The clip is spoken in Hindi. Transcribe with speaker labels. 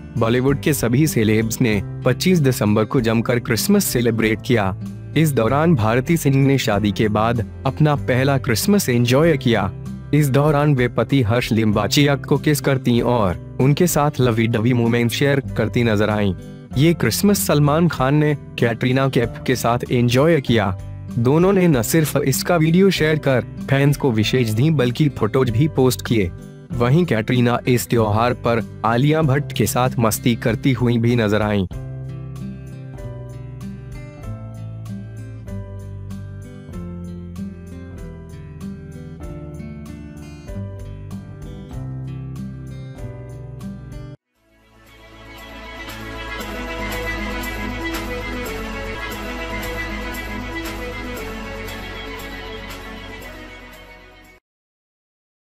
Speaker 1: बॉलीवुड के सभी सेलेब्स ने 25 दिसंबर को जमकर क्रिसमस सेलिब्रेट किया। इस दौरान भारती सिंह ने शादी के बाद अपना पहला क्रिसमस एंजॉय किया। इस दौरान वे पति हर्ष लिम्बाचिया को किस करती और उनके साथ लवी-डवी मोमेंट शेयर करती नजर आईं। ये क्रिसमस सलमान खान ने कैटरीना कैफ के साथ एंजॉय किया। दोनों ने न सिर्फ इसका वीडियो शेयर कर फैंस को विशेष दी बल्कि फोटोज भी पोस्ट किए। वहीं कैटरीना इस त्योहार पर आलिया भट्ट के साथ मस्ती करती हुई भी नजर आईं।